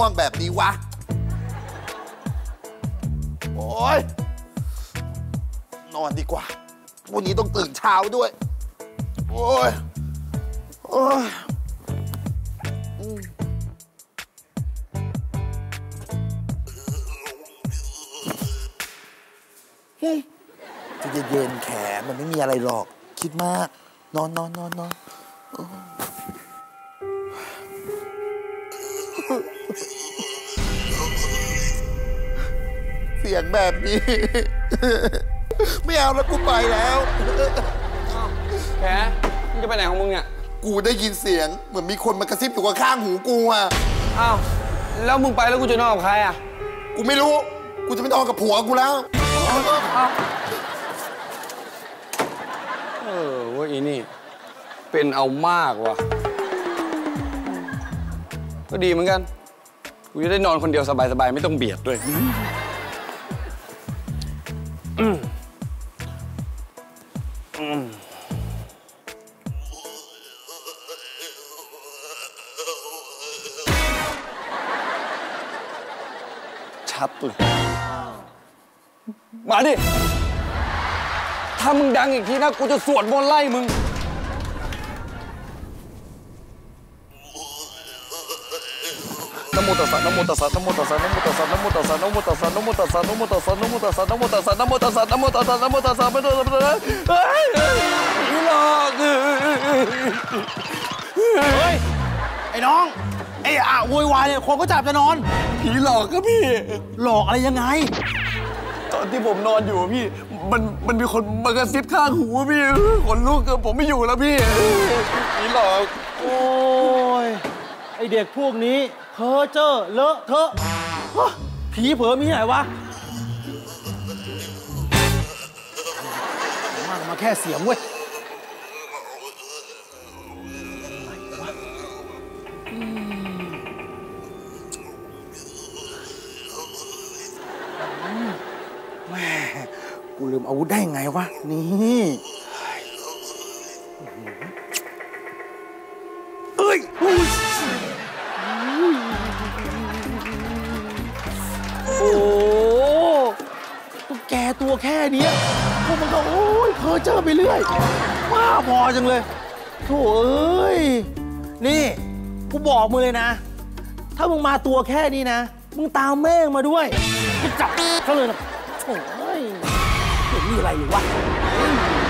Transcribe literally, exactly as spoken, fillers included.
วงแบบนี้วะโอ๊ยนอนดีกว่าวันนี้ต้องตื่นเช้าด้วยโอ๊ยโอ๊ยจะเย็นๆแขนมันไม่มีอะไรหรอกคิดมากนอนนอนนอนนอนเสียงแบบนี้ไม่เอาแล้วกูไปแล้วแขมึงจะไปไหนของมึงเนี่ยกูได้ยินเสียงเหมือนมีคนมากระซิบอยู่ข้างหูกูอ่ะอ้าวแล้วมึงไปแล้วกูจะนอนกับใครอ่ะกูไม่รู้กูจะไม่นอนกับผัวกูแล้วเออว่าอีนี่เป็นเอามากว่ะก็ดีเหมือนกันกูจะได้นอนคนเดียวสบายๆไม่ต้องเบียดด้วยชัดเลยมาดิถ้ามึงดังอีกทีนะกูจะสวดมนต์ไล่มึงนะโมตัสสะนะโมตัสสะนะโมตัสสะนะโมตัสสะนะโมตัสสะนะโมตัสสะนะโมตัสสะนะโมตัสสะนะโมตัสสะนะโมตัสสะนะโมตัสสะนะโมตัสสะนะโมตัสสะนะโมตัสสะไม่ต้องเฮ้ยผีหลอกเฮ้ยไอ้น้องไอ้อะโวยวายเนี่ยคนก็จับจะนอนผีหลอกครับพี่หลอกอะไรยังไงตอนที่ผมนอนอยู่พี่มันมันมีคนมากระซิบข้างหูพี่ขนลุกผมไม่อยู่แล้วพี่ผีหลอกโอ้ยไอเด็กพวกนี้เพ้อเจ้อเลอะเทอะผีเผลอมีไหนวะมากมาแค่เสียงเว้ยแม่กูลืมอาวุธได้ไงวะนี่เอ้ยโอ้ตุ๊กแกตัวแค่นี้พวกมันก็โอ้ยเพ้อเจ้อไปเรื่อยว้าพอจังเลยโถ่เอ้ยนี่กูบอกมึงเลยนะถ้ามึงมาตัวแค่นี้นะมึงตามแม่งมาด้วยกูจับเขาเลยนะโถ่เอ้ยไม่มีอะไรหรือวะ